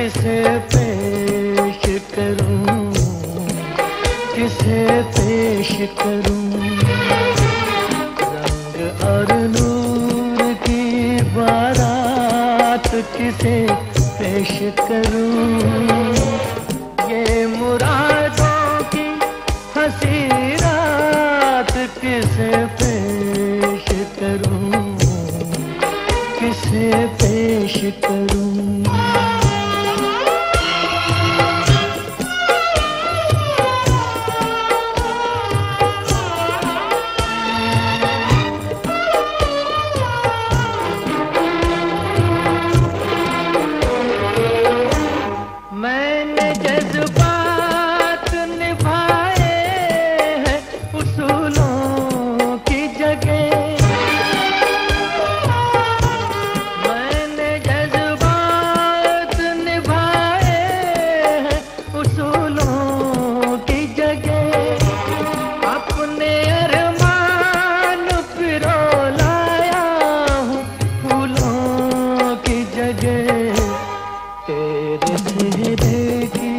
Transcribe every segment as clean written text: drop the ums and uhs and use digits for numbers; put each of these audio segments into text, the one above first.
किसे पेश करूं, किसे पेश करूं। रंग और नूर की बारात किसे पेश करूं। ये मुरादों की हंसी रात किसे पेश करूं, किसे पेश करूं। मैंने जज्बात निभाए हैं उसूलों की जगह। मैंने जज्बात निभाए हैं उसूलों की जगह। अपने अरमान पिरो लाया हूँ फूलों की जगह। तेरे सेहरे की,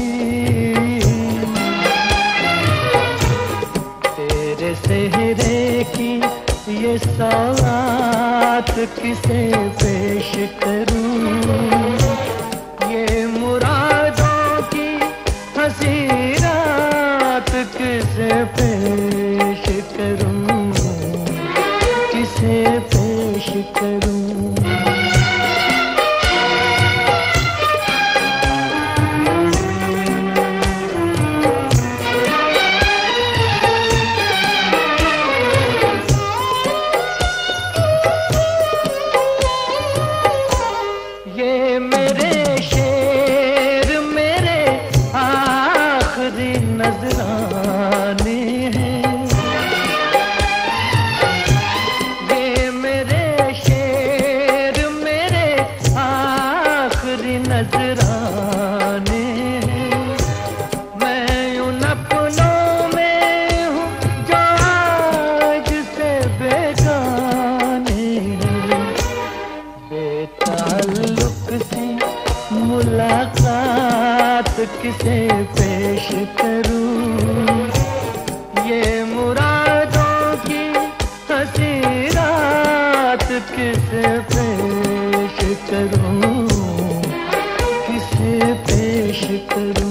तेरे सेहरे की ये सौगात किसे पेश करूं। ये मुरादों की हंसी रात किसे पेश करूं, किसे पेश करूं। ये मेरे शेर मेरे आखिरी नजराने हैं। ये मेरे शेर मेरे आखिरी नजराने हैं। मैं उन अपनों में हूँ जो आज से बेगाने हैं। बेताल्लुक सी मुलाकात किसे पेश करूं। ये मुरादों की हंसी रात किसे पेश करूं, किसे पेश करूं।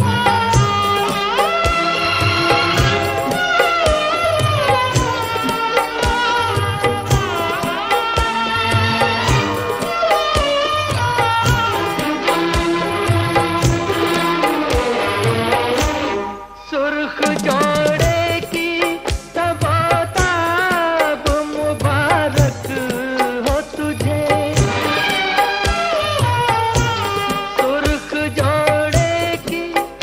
सुर्ख जोड़े की तबताब मुबारक हो तुझे। सुर्ख जोड़े की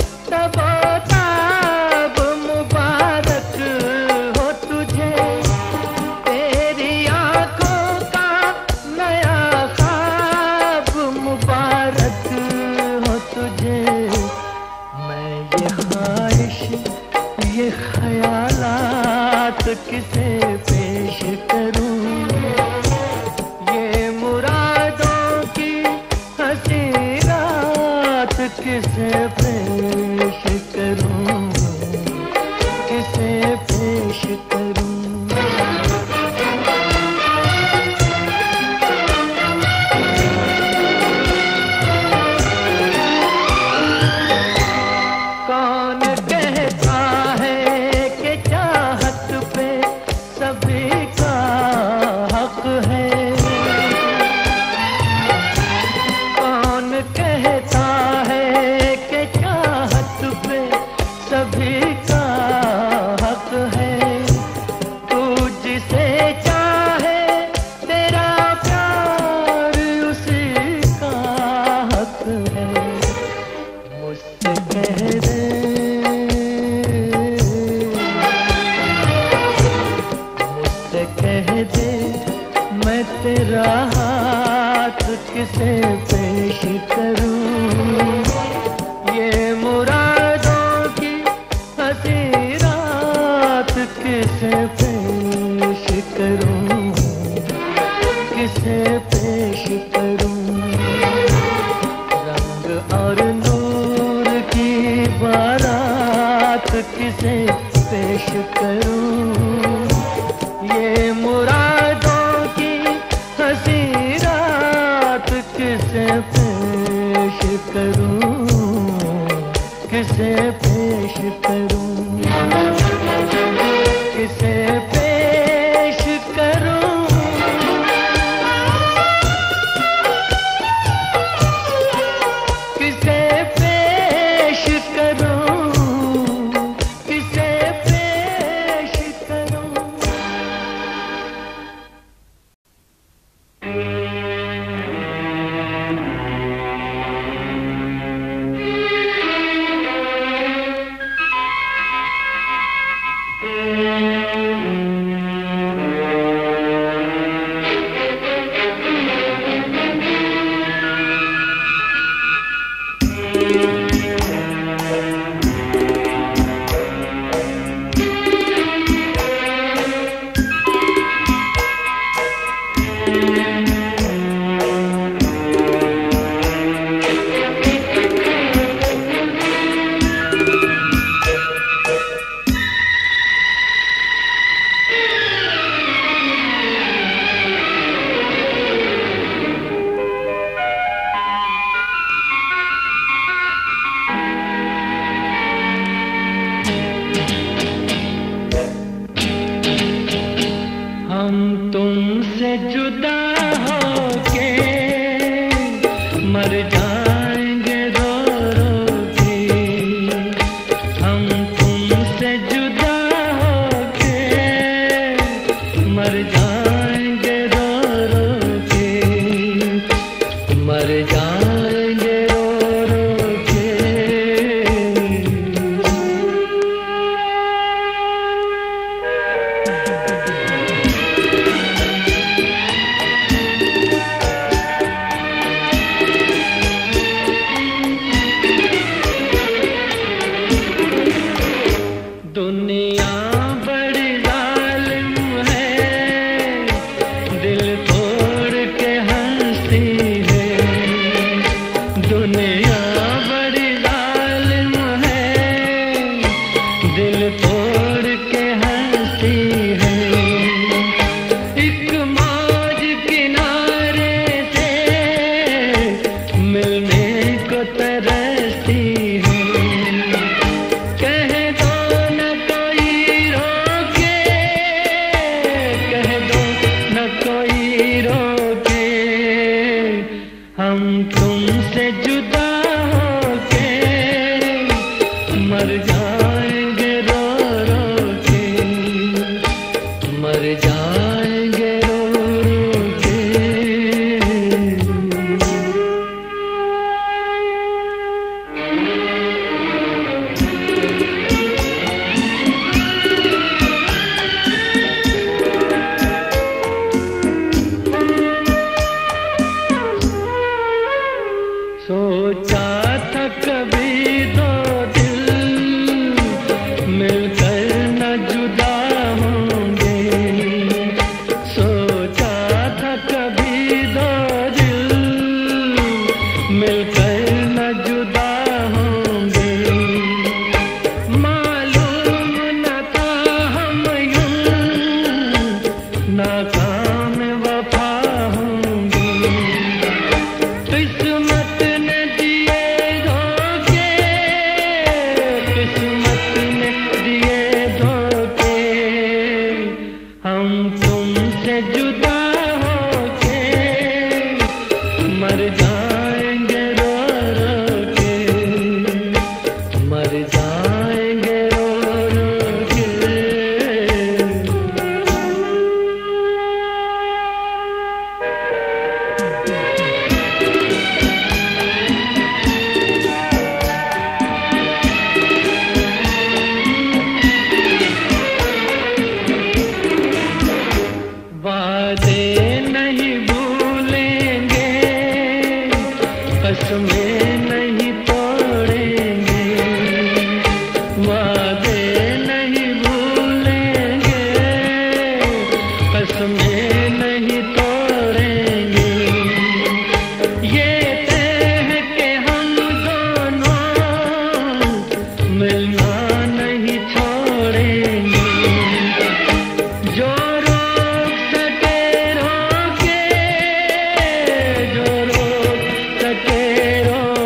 तबताब मुबारक हो तुझे। तेरी आंखों का नया ख्वाब मुबारक हो तुझे। मैं ये ख्वाहिश ये ख्यालात किसे पेश करूं। ये मुरादों की हंसी रात किसे पेश करूं, किसे पेश करूं। कौन कहता है कि चाहत पे सभी का हक है। कौन कहता है कि चाहत पे सभी का हक है। तू जिसे चाहे तेरा प्यार उसी का हक है। मुझसे कह दे, मुझसे कह दे मैं तेरा हाथ किसे पेश करूं। ये मुरादों की हंसी रात किसे पेश करूं, किसे पेश करूं। रंग किसे पेश करूं, किसे पेश करूं, किसे पेश करूं, किसे पेश करूं। हम तुमसे जुदा होके मर जाएंगे रो रो के, हम तुमसे जुदा होके मर जाएंगे रो रो के, मर जाएंगे रो रो के। दुनिया बड़ी जालिम है, दिल तोड़ के हंसती है। दुनिया बड़ी जालिम है, दिल तोड़ के हंसती है। एक मौज किनारे से मिलने को तरसती है। हम तुमसे जुदा होके मर जाएंगे रो रो के, मर जाएंगे रो रो के। सोचा था कभी दो दिल मिलकर न जुदा होंगे, सोचा था कभी दो दिल मिलकर न जुदा होंगे। मालूम न था हम यूं नाकाम वफा होंगे। किस्मत ने दिए धोखे, किस्मत ने दिए धोखे। हम तुमसे जुदा होके मर जाएंगे रो रो के, मर जाएंगे रो रो के। वादे नहीं भूलेंगे, कसमें नहीं तोड़ेंगे। वादे नहीं भूलेंगे, कसमें नहीं तोड़ेंगे। ये तय है कि हम दोनों मिलना नहीं छोड़ेंगे। जो रोक सके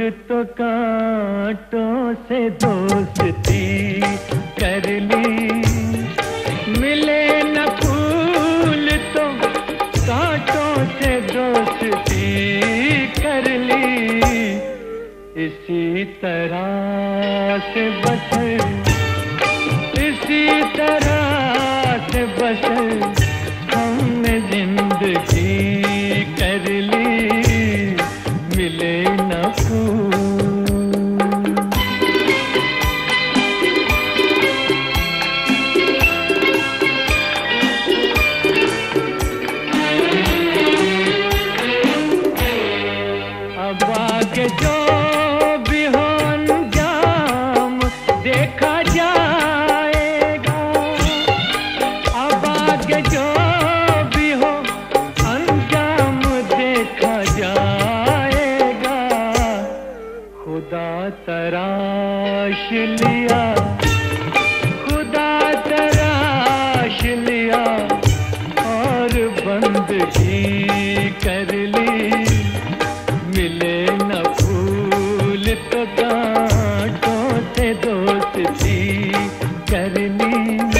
तो कांटों से दोस्ती कर ली, मिले न फूल तो कांटों से दोस्ती कर ली। इसी तरह से बसर, इसी तरह से बसर हमने जिंदगी कर ली, मिले न फूल। अब आगे जो भी हो अंजाम देखा जाएगा, अब आगे जो भी हो अंजाम देखा जाएगा। खुदा तराश लिया, खुदा तराश लिया और बंदगी कर ली, मिले न फूल तो कांटों से दोस्ती कर ली।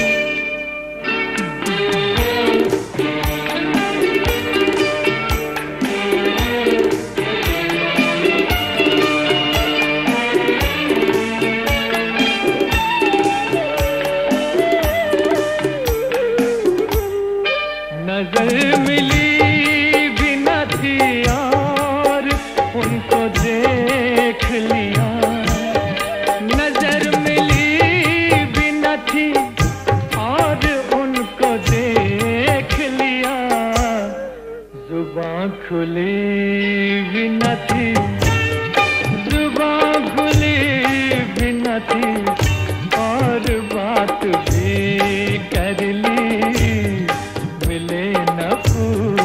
नजर मिली भी न थी और उनको देख लिया, नजर मिली भी न थी और उनको देख लिया। जुबान खुली भी न थी, जुबान खुली भी न थी और बात भी कर ली, मिले न फूल।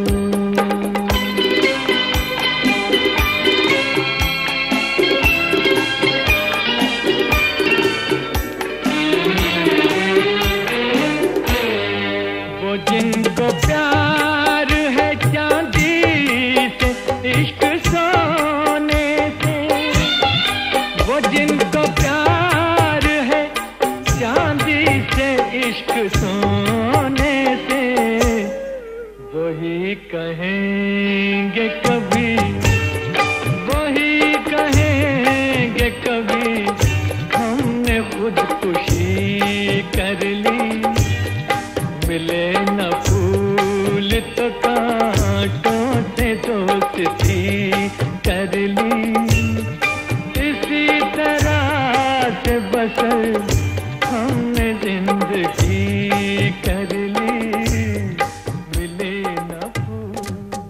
वो जिनको प्यार है चांदी से, इश्क सोने से, वो जिनको प्यार है चांदी से, इश्क सोने से, वही कहेंगे कभी, वही कहेंगे कभी हमने खुदकुशी कर ली, मिले न फूल तो कांटों से दोस्ती कर ली। इसी तरह से बसर हमने जिंदगी कर ली, मिले न फूल।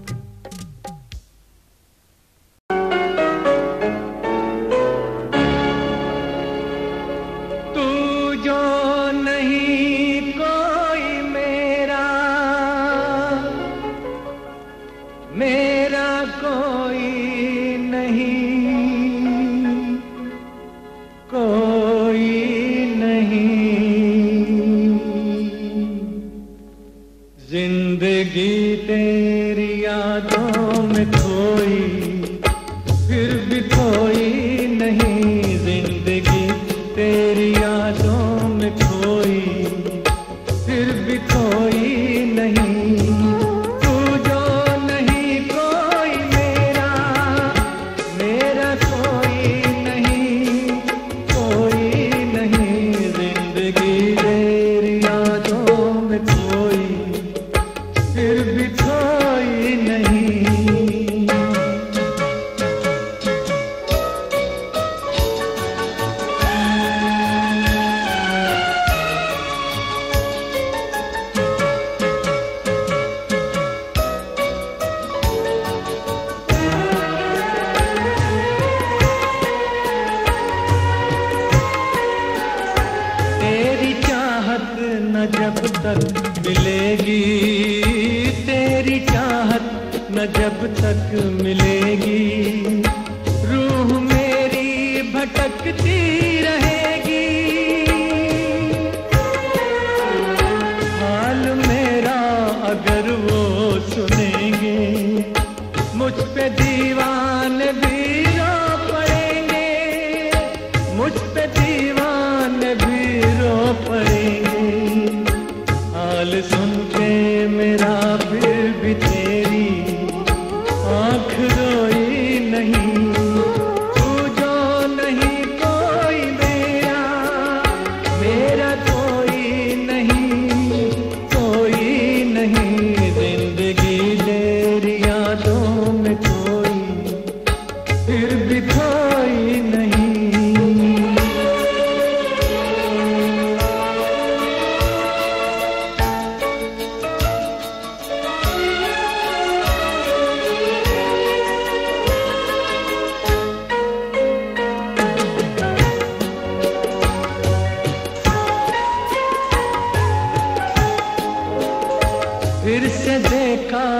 तू जो नहीं कोई मेरा, मेरा कोई नहीं, कोई नहीं। जिंदगी तेरी यादों में खोई, फिर भी कोई नहीं। जिंदगी तेरी यादों में खोई, फिर भी कोई नहीं। तू जो नहीं कोई मेरा, मेरा कोई नहीं, कोई नहीं। जिंदगी तेरी यादों में खोई, फिर भी कोई नहीं। तेरी चाहत न जब तक मिलेगी, तेरी चाहत न जब तक मिलेगी, रूह मेरी भटकती रहेगी। हाल मेरा अगर वो सुनेंगे, मुझ पे दीवाने भी रो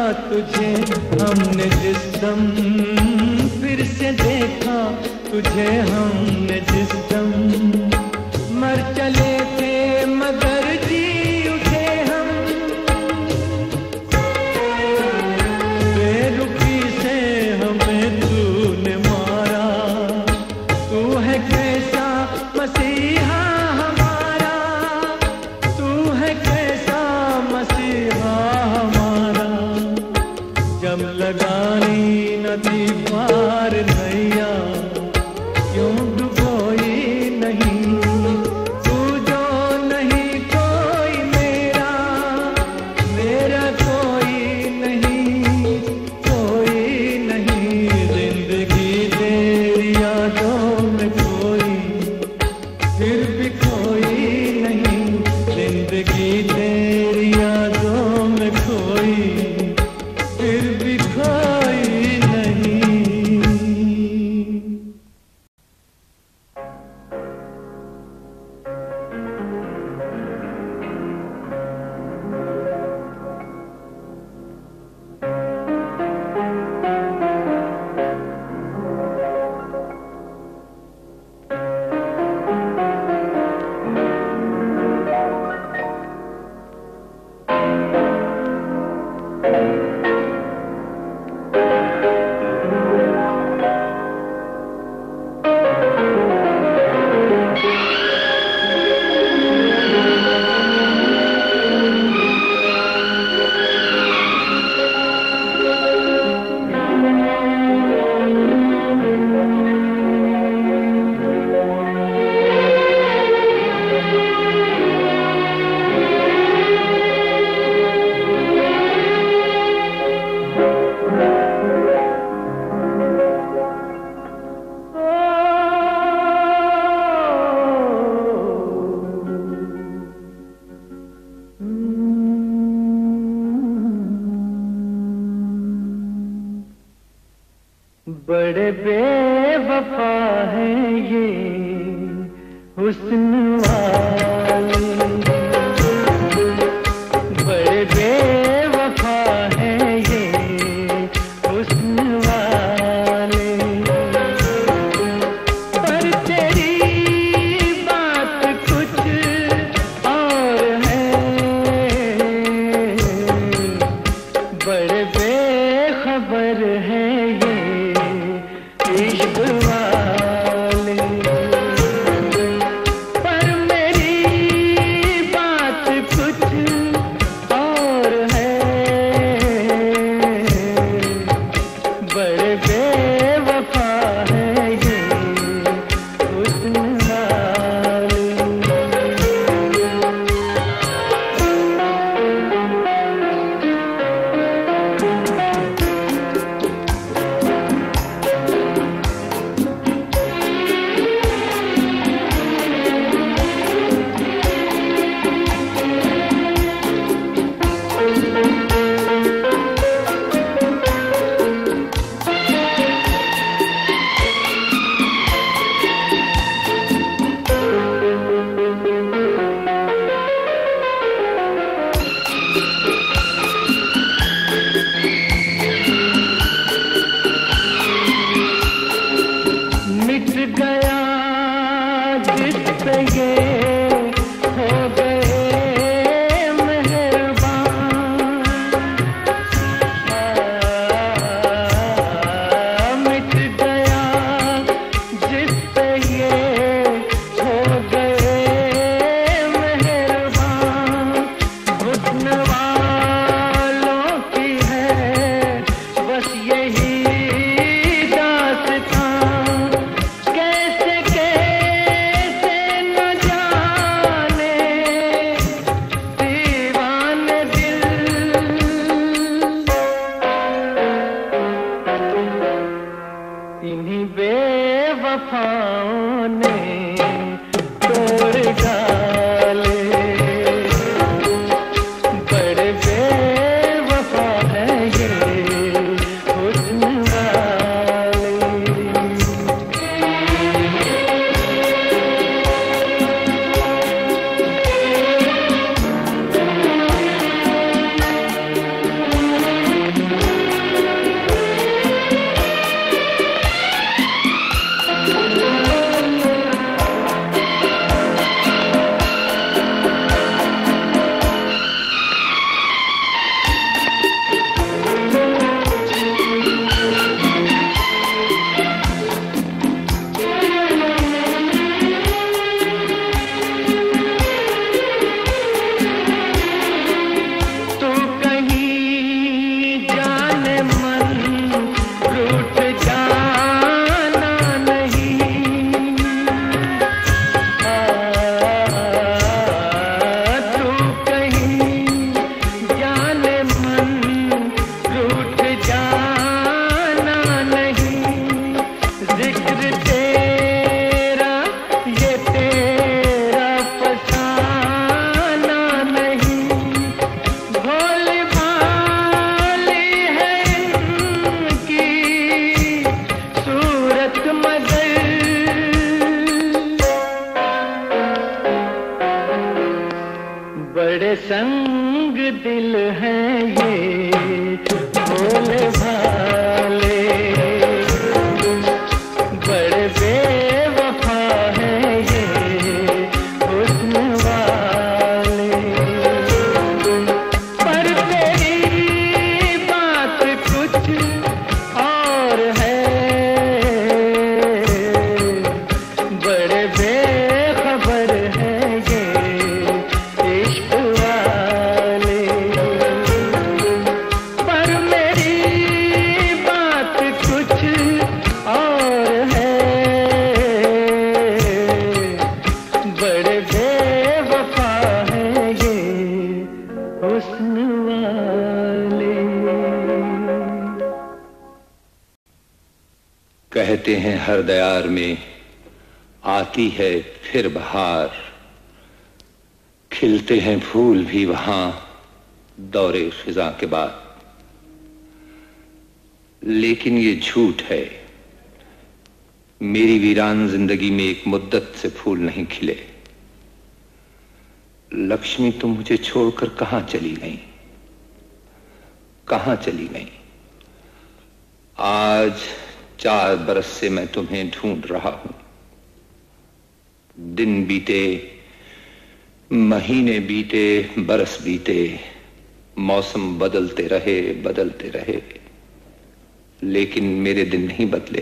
तुझे हमने जिस दम, फिर से देखा तुझे हमने जिस दम। मर चले थे मगर जी उठे हम, बेरुखी से हमें तूने मारा। तू है कैसा मसीहा हमारा, तू है कैसा मसीहा हमारा। जब लगानी नदी पार नैया, क्यों डुबोई नहीं। तू जो नहीं कोई मेरा, मेरा कोई नहीं, कोई नहीं। जिंदगी तेरी यादों में कोई, फिर भी कोई नहीं। जिंदगी तेरी यादों में कोई, फिर भी कोई नहीं। बड़े बेवफा हैं ये हुस्न वाले, बड़े बेवफा हैं ये हुस्न वाले। पर तेरी बात कुछ और है, बड़े बेखबर है ये इश्क वाले। पर मेरी बात कुछ और है, बड़े बेवफा है ये हुस्न वाले। मिट गया जिससे ये हो गए मेहरबान, मिट गया जिससे ये हो गए मेहरबान। हुस्न वालों की है बस यही दास्तां, कैसे कैसे न जाने और तेरा ये तेरा फसाना नहीं, भोली भाली है इनकी सूरत मगर बड़े संग दिल हैं ये भोले भाले, बड़े बेवफा हैं ये हुस्न वाले। पर तेरी बात कुछ और है, बड़े बेखबर हैं ये इश्क वाले। पर मेरी बात कुछ और है, बड़े बेवफा हैं ये हुस्न वाले। कहते हैं हर दयार में आती है फिर बहार, खिलते हैं फूल भी वहां दौरे खिजा के बाद। लेकिन ये झूठ है, मेरी वीरान जिंदगी में एक मुद्दत से फूल नहीं खिले। लक्ष्मी तुम मुझे छोड़कर कहां चली गई, कहां चली गई? आज 4 बरस से मैं तुम्हें ढूंढ रहा हूं। दिन बीते, महीने बीते, बरस बीते, मौसम बदलते रहे, लेकिन मेरे दिन नहीं बदले।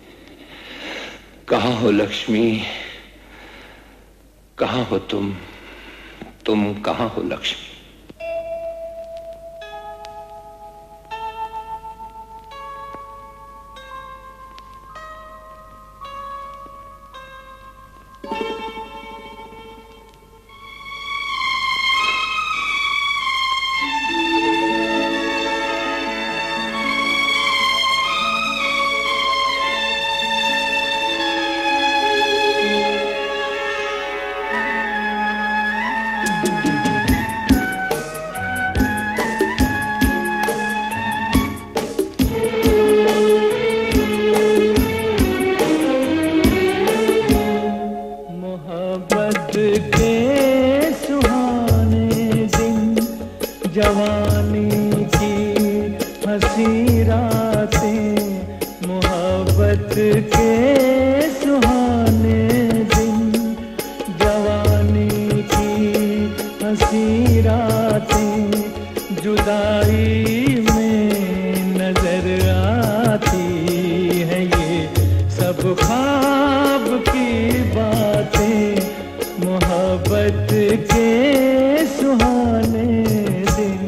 कहां हो लक्ष्मी, कहां हो तुम कहां हो लक्ष्मी? जवानी की हंसी रातें, मोहब्बत के सुहाने दिन, जवानी की हंसी रातें, जुदाई में नजर आती है ये सब ख्वाब की बातें, मोहब्बत के सुहाने दिन।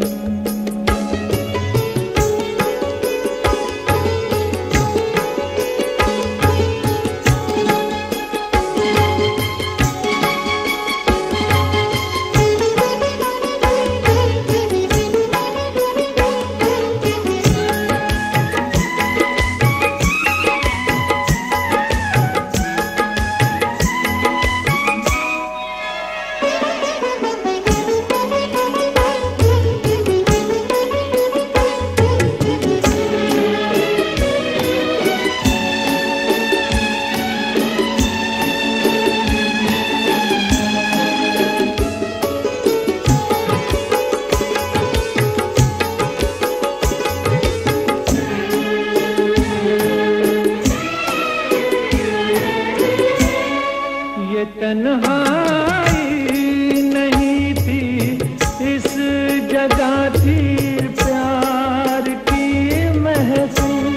तन्हाई नहीं थी इस जगह थी प्यार की महफिल,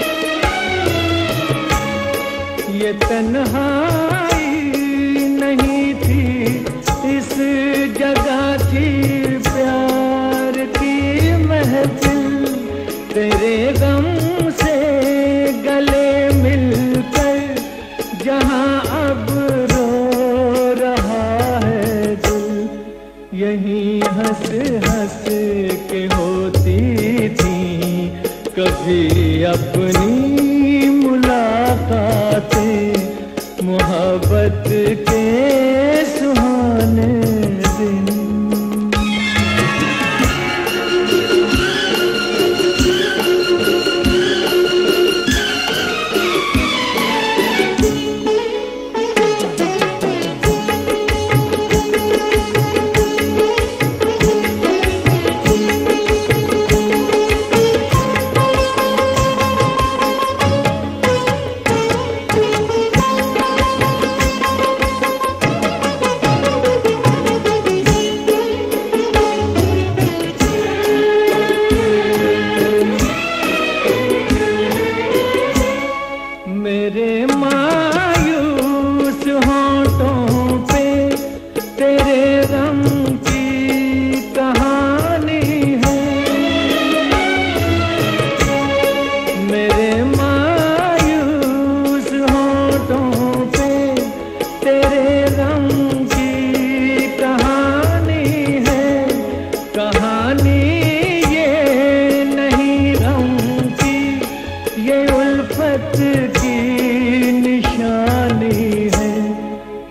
ये तन्हाई नहीं थी इस जगह थी प्यार की महफिल, तेरे गम से गले मिलकर जहां अब यहीं हंस हंस के होती थी कभी अपनी मुलाकात।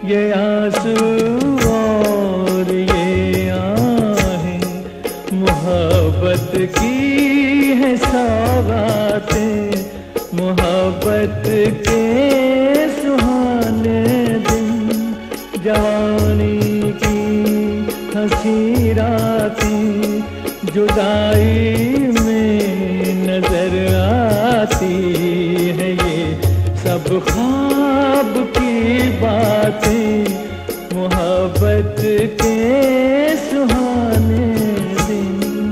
ये आंसू और ये आहें मोहब्बत की है सौगातें, मोहब्बत के सुहाने दिन, जवानी की हंसी रातें जुदाई में नजर आती है, ये सब ख्वाब की बातें, मोहब्बत के सुहाने दिन।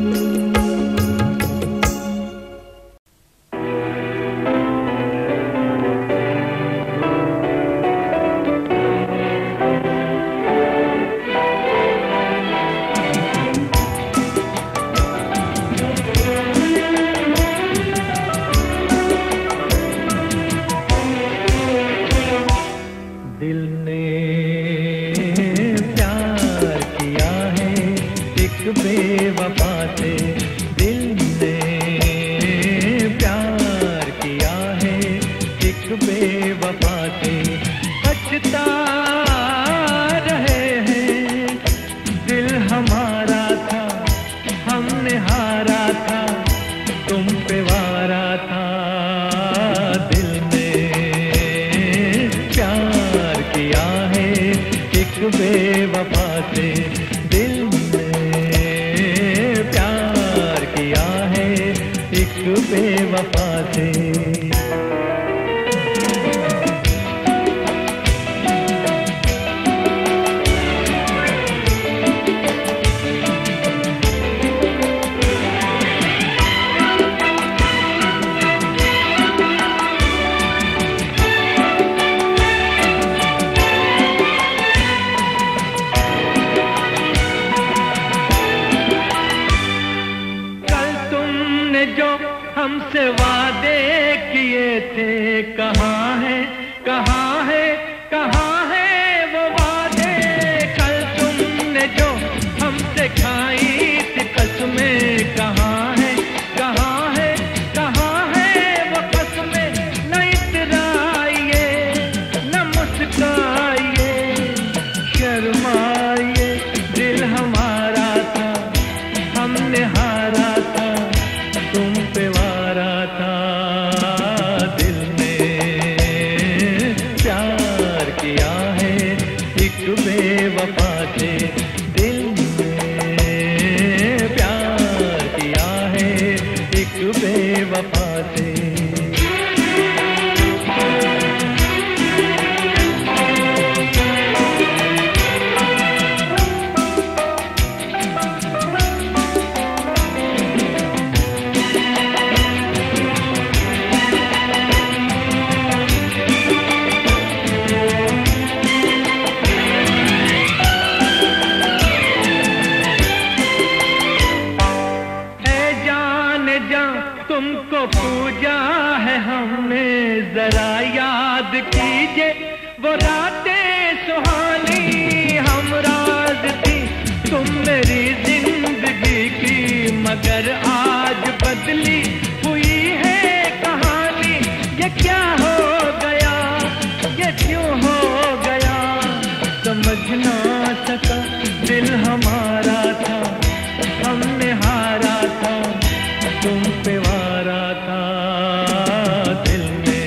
दिल ने प्यार किया है एक बेवफा से, दिल ने प्यार किया है एक बेवफा से, बचता रहे हैं दिल हमारा था, हमने हारा था, तुम पे वारा था। दिल ने प्यार किया है एक बेवफा से, दिल ने प्यार किया है एक बेवफा से। हमसे वादे किए थे, कहाँ है कहाँ है कहाँ है वो वादे, कल तुमने जो हमसे खाई थी कसमें, कहाँ है कहाँ है कहाँ है वो कसमें, न इतराइए न मुस्काइए शर्माइए, दिल हमारा था हमने हारा था, तुम पे वारा था। दिल ने प्यार किया है एक बेवफा से, दिल ने प्यार किया है एक बेवफा से। तुमको पूजा है हमने, जरा याद कीजिए वो रातें सुहानी, हम राज थी तुम मेरी जिंदगी की, मगर आज बदली हुई है कहानी। ये क्या हो गया ये क्यों हो गया, समझ ना सका दिल हमारा था, हमने हारा था, तुम पे वारा था। दिल ने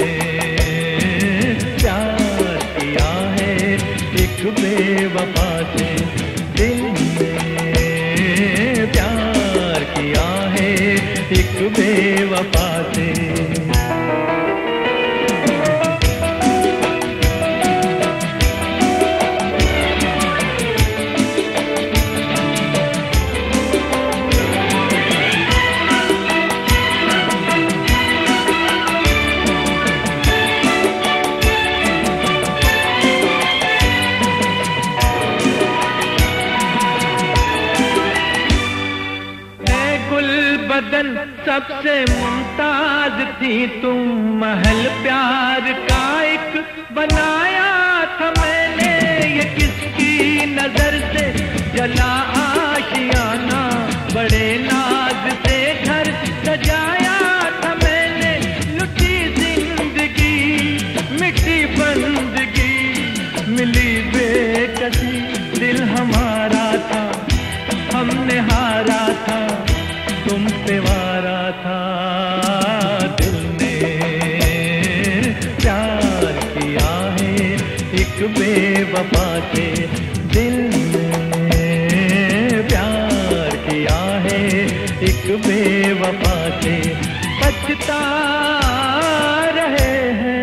प्यार किया है एक बेवफा से, दिल ने प्यार किया है एक बेवफा से। बदन सबसे मुमताज थी तुम, महल प्यार का एक बनाया था मैंने, ये किसकी नजर से जला आशियाना, बड़े नाज से घर सजाया था मैंने, लुटी जिंदगी मिठी बंदगी मिली एक बेवफा के दिल में प्यार किया है, एक बेवफा से बचता रहे हैं।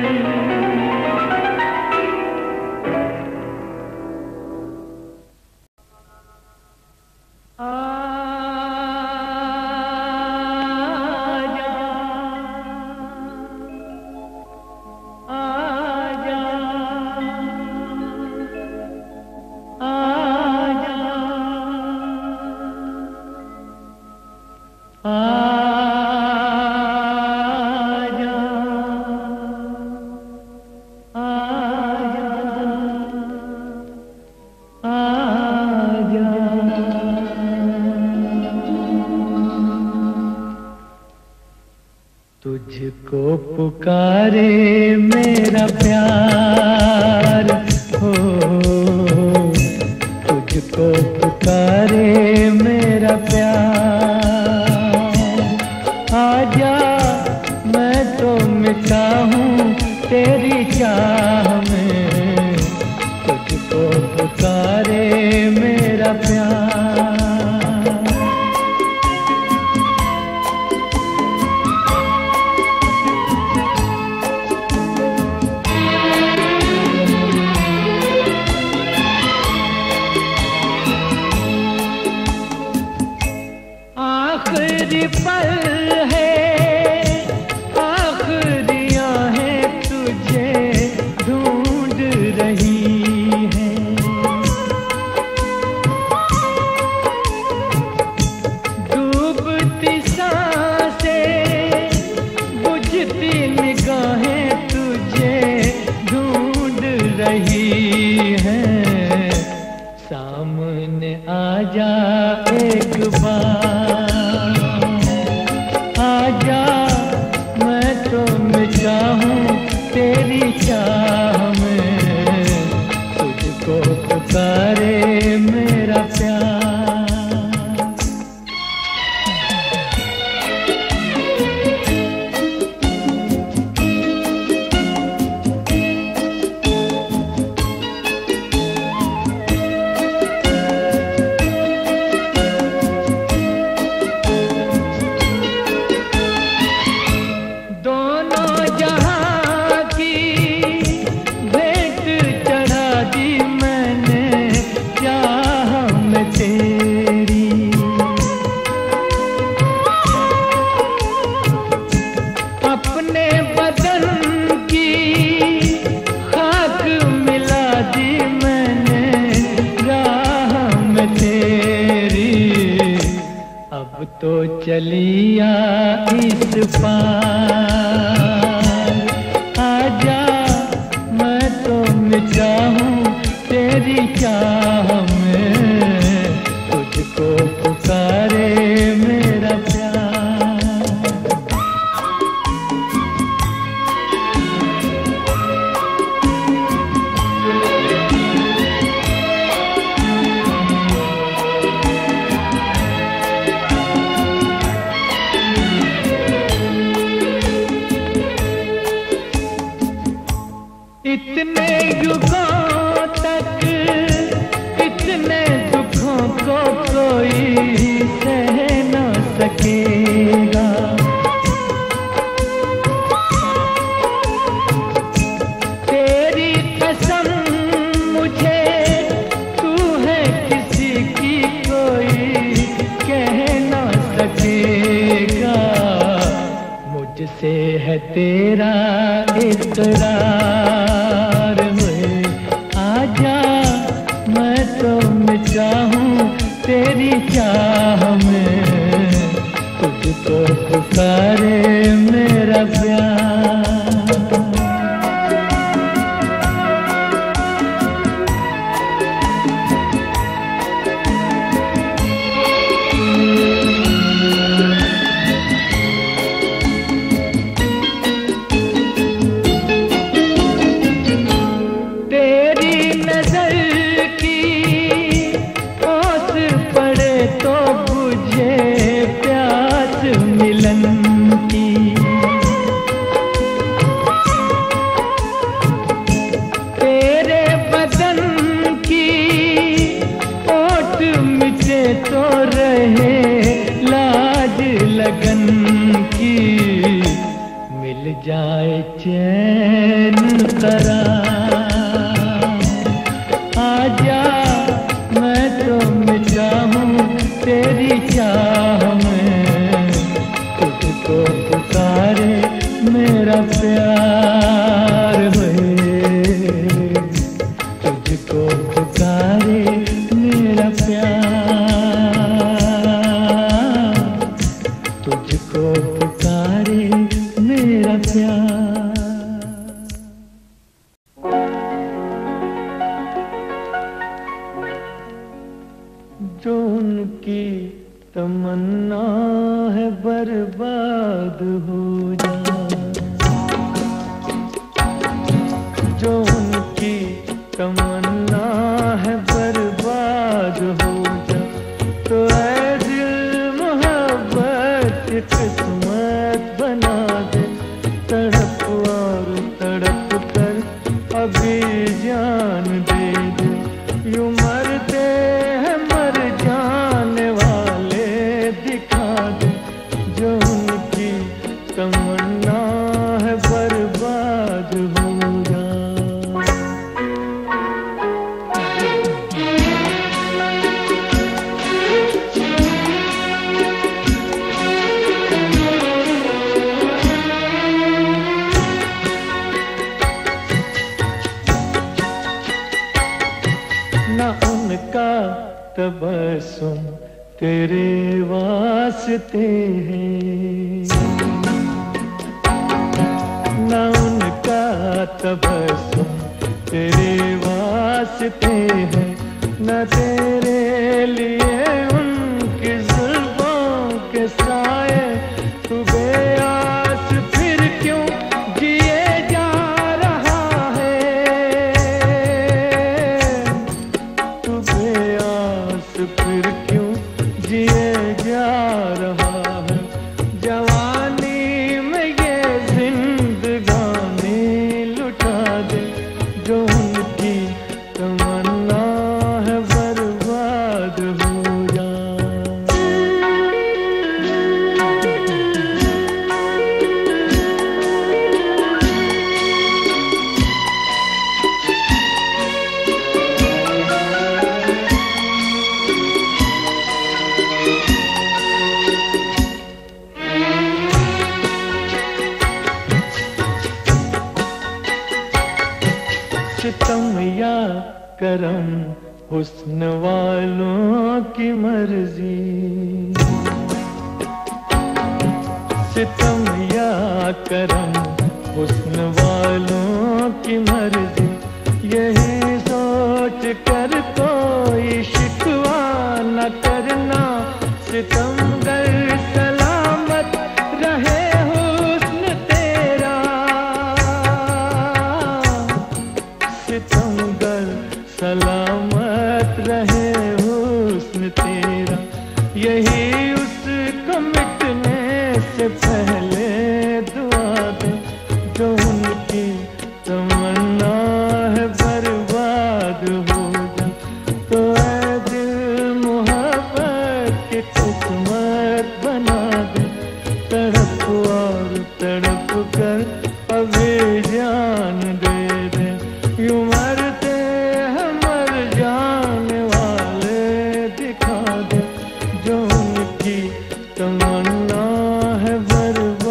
तुझको पुकारे मेरा प्यार हो, तुझको पुकारे मेरा प्यार। आजा मैं तो मिटा हूँ तेरी चाह में, तुझको पुकारे मेरा प्यार। आखिरी पल है, आखिरियां हैं तुझे ढूंढ रही हैं। डूबती सांसें, बुझती निगाहें तुझे ढूंढ रही हैं। सामने आजा एक बार, आजा मैं तो मिटा हूँ तेरी चाह में, तुझको पुकारे मेरा प्यार। अपने बदन की खाक मिला दी मैंने राह में तेरी। अब तो चलिया इस पार, आजा मैं तो मिटा हूँ तेरी चाह में, तुझको पुकारे मेरा प्यार। इतने युगों तक इतने दुखों को कोई सह न सकेगा। तेरी कसम मुझे तू है किसी की कोई कह न सकेगा। मुझसे है तेरा इकरार हुए, आजा मैं तो मिटा हूँ तेरी चाह में, तुझको पुकारे मेरा प्यार। मिलन की जाए चैन करार। आजा मैं तो मिटा हूँ तेरी चाह में, तुझको पुकारे मेरा प्यार है, तुझको पुकारे मेरा प्यार, तुझको पुकारे मेरा प्यार। जो उनकी तमन्ना है बर्बाद हो जाए, जो उनकी तमन्ना है बर्बाद हो जाए, तो ऐ दिल मोहब्बत किस्मत बना दे। तड़प और तड़प कर अभी जान दे दे, यूं मरते हैं मर जाने वाले दिखा दे। जो उनकी तमन्ना है बर्बाद हो जाए। न उनका तबस्सुम तेरे वास्ते है, न उनका तबस्सुम तेरे वास्ते है, न तेरे लिए उनकी जुल्फों के साए। तू बेआस फिर क्यों जिए जा रहा है, तू बेआस फिर क्यों जिए जा रहा है। जवानी में ये जिंदगानी लुटा दे, जो उनकी तमन्ना है बर्बाद हो जाए। सितम या करम हुस्न वालों की मर्जी, सितम या करम हुस्न वालों की मर्जी। यही सोच कर कोई शिकवा न करना, सितमगर सलामत रहे हुस्न तेरा, सितमगर सलामत रहे हुस्न तेरा। यही उसको मिटने से पहले दुआ दे, जो उनकी तमन्ना है बर्बाद हो जाए। तो ऐ दिल मोहब्बत की किस्मत बना दे, तड़प और तड़प कर अभी जान दे दे। यूं मरते हैं मर जाने वाले दिखा दे, जो उनकी तमन्ना है बर्बाद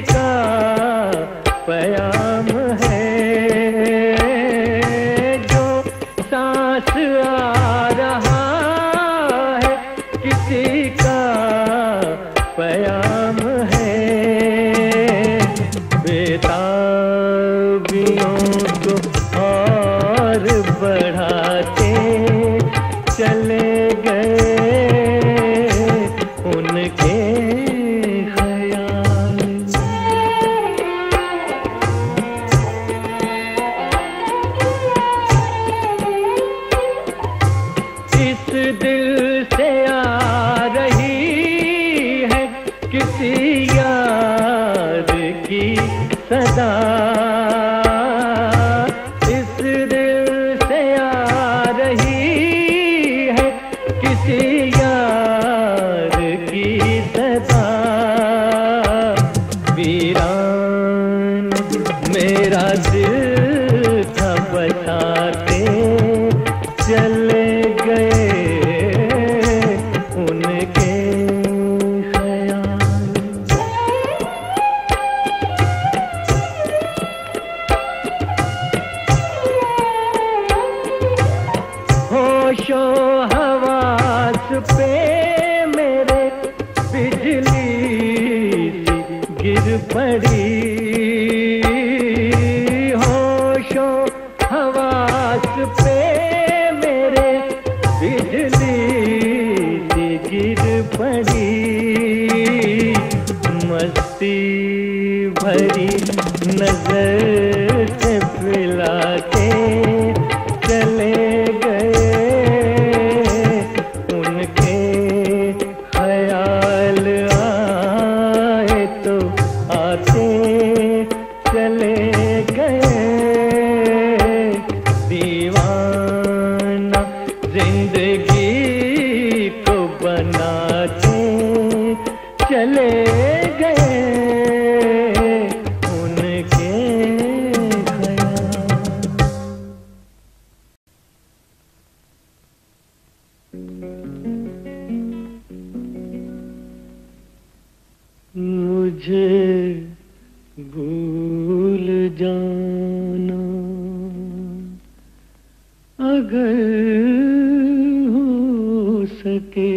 का प्याम है, जो सांस आ रहा है किसी का प्याम है। बेताबियों को और बढ़ाते चले गए उनके ख्याल। इस दिल से आ रही है किसी यार की सदा, इस दिल से आ रही है किसी यार की सदा। वीरान मेरा दिल था बसाते चले गए उनके ख्याल। होशो हवास पे मेरे बिजली सी गिर पड़ी, होशो हवास पे मेरे बिजली सी गिर पड़ी। मस्ती भरी नजर से पिलाते चले गए उनके ख्याल आए तो आते चले गए। दीवाना जिंदगी को बनाते चले गए उनके ख्याल। मुझे भूल जाना अगर हो सके,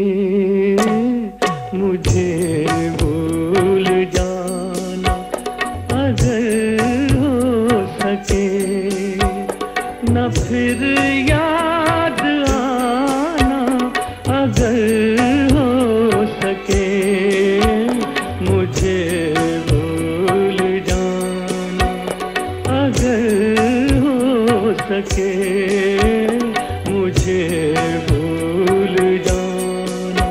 मुझे भूल जाना अगर हो सके, न फिर याद आना अगर हो सके। मुझे भूल जाना अगर हो सके, मुझे भूल जाना।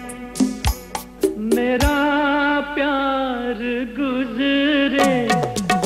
मेरा प्यार गुजरे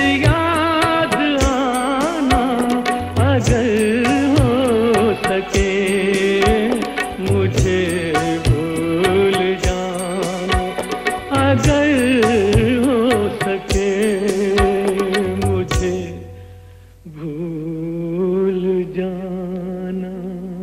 याद आना, अगर हो सके मुझे भूल जाना, अगर हो सके मुझे भूल जाना।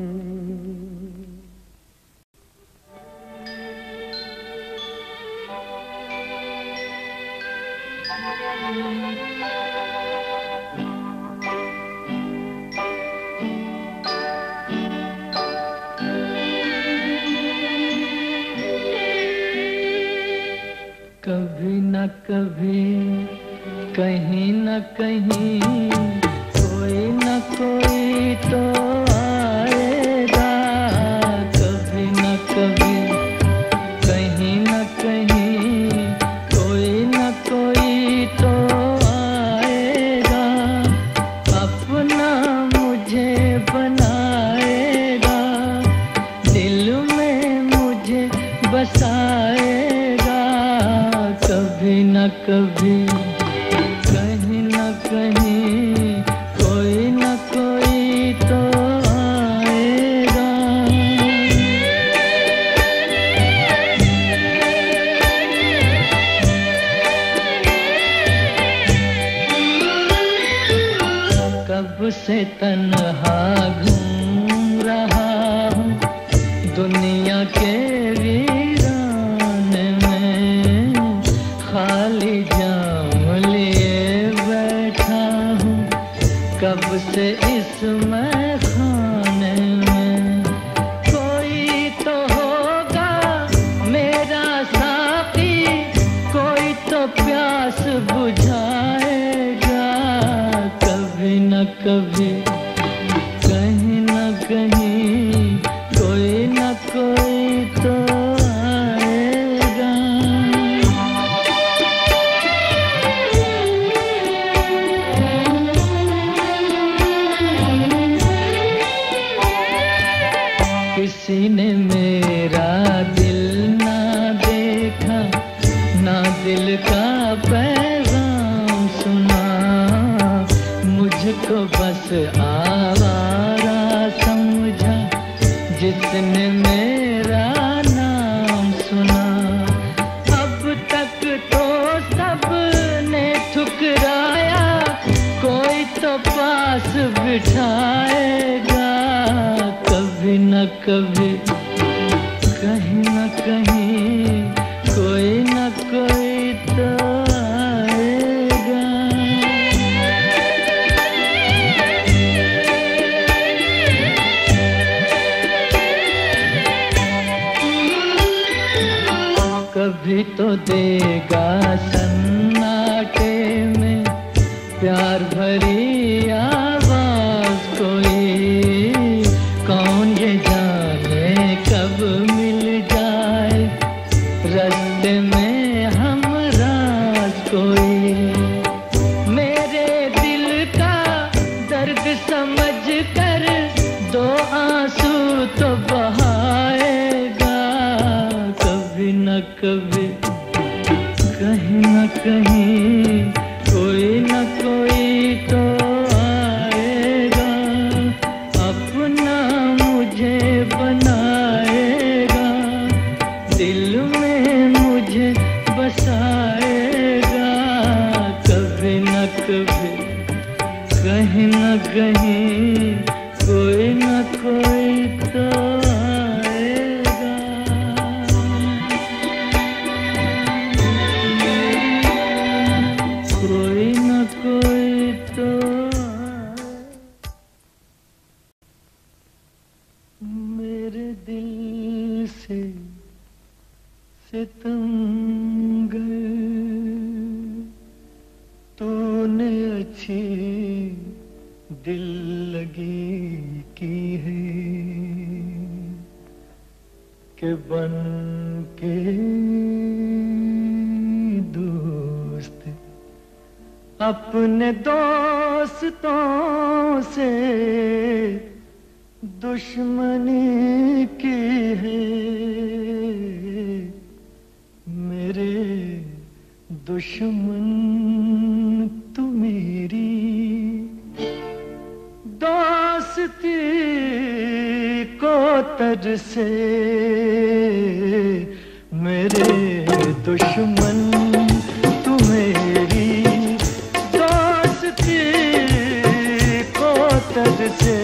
कभी न कभी कहीं न कहीं कोई न कोई तो आएगा, कभी न कभी कहीं न कहीं कोई न कोई तो आएगा, अपना मुझे बनाएगा, दिल में मुझे बसाएगा, कभी न कभी कहीं न कहीं कोई न कोई तो आएगा। कब से तन्हा घूम रहा हूँ दुनिया के वीराने में, खाली जाम लिए बैठा हूँ कब से इस मैखाने में। कोई तो होगा मेरा साथी, कोई तो प्यास बुझाएगा, कभी न कभी कहीं न कहीं कोई न कोई तो आएगा। किसी ने मेरा दिल ना देखा, ना दिल का पैगाम सुना, मुझको बस आवारा समझा जिसने मेरा नाम सुना। अब तक तो सबने ठुकराया, कोई तो पास बिठाएगा, कभी न कभी कहीं न कहीं कोई न कोई तो आएगा। कभी तो देगा सन्नाटे में प्यार भरी आवाज कोई, कौन ये जाने कब मिल जाए रास्ते में हमराज कोई। मेरे दिल का दर्द समझ कर दो आंसू तो बहाएगा, कभी न कभी कहीं न कहीं कोई न कोई तो आएगा, अपना मुझे बनाएगा, दिल में मुझे बसाएगा, कभी न कभी कहीं न कहीं कोई न कोई तो आएगा। कोई न कोई तो मेरे दिल से सितमगर, तूने अच्छी दिल लगी की है कि बन के दोस्त अपने दोस्तों से दुश्मनी की है। मेरे दुश्मन तुम तरसे मेरे दुश्मन, तू मेरी दोस्ती को तरसे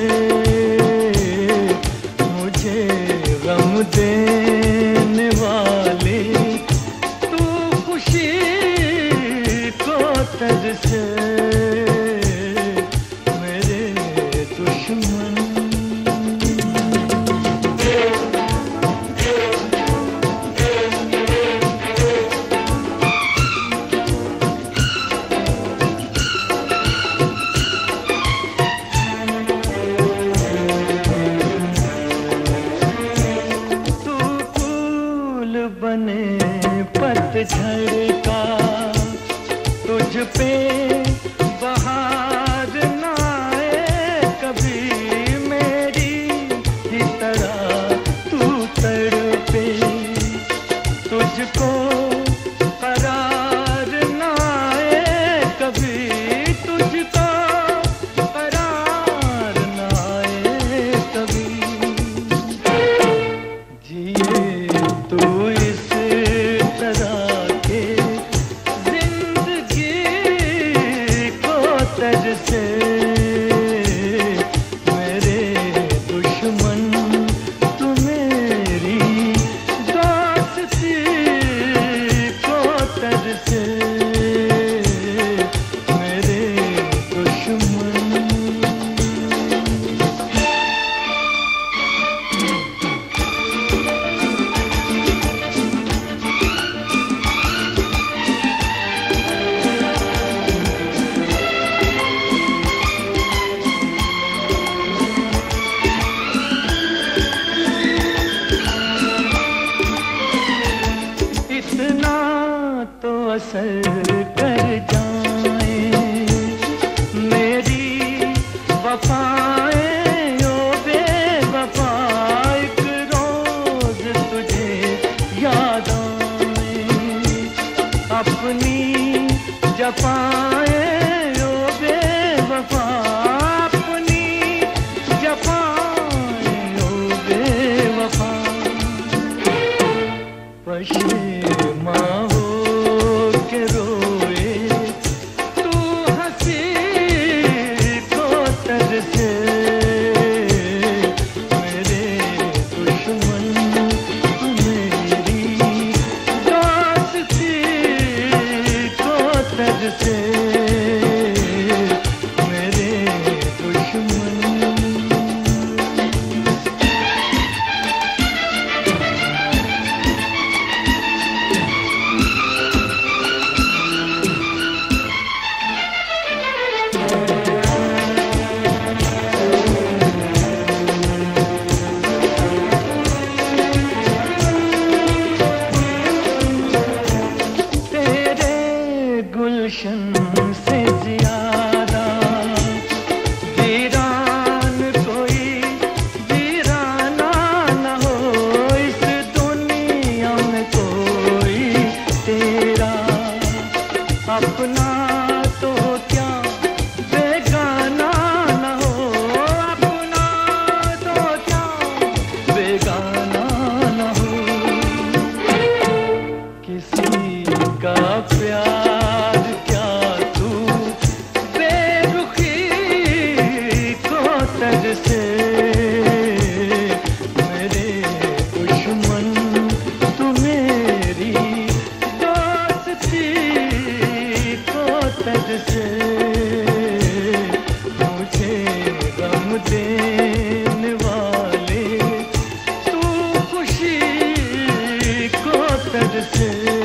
मुझे गम देने वाले, तू खुशी को तरसे मेरे दुश्मन। बने पतझड़ का तुझ पे बहार न आए कभी, मेरी ही तरह तू तड़पे, तुझको करार न आए कभी, तुझको करार न आए कभी। जिए तू इस तरह के जिंदगी को तरसे मेरे दुश्मन, तू मेरी दोस्ती को तरसे मेरे दुश्मन। इतना तो असर कर जाए मेरी वफाएं, ओ बेवफा, एक रोज तुझे याद आए अपनी जफाएं, ओ बेवफा, अपनी जफाएं, ओ बेवफा। पशेमा हो के रोए तू हंसी को तरसे मेरे दुश्मन, तू मेरी दोस्ती को तरसे मेरे दुश्मन। गुलशन से ज्यादा वीरान कोई वीराना न हो इस दुनिया में कोई तेरा, अपना तो क्या बेगाना न हो, अपना तो क्या बेगाना न हो। किसी का प्यार क्या तू बेरुखी को तरसे मेरे दुश्मन, तू मेरी दोस्ती को तरसे मुझे गम देने वाले, तू खुशी को तरसे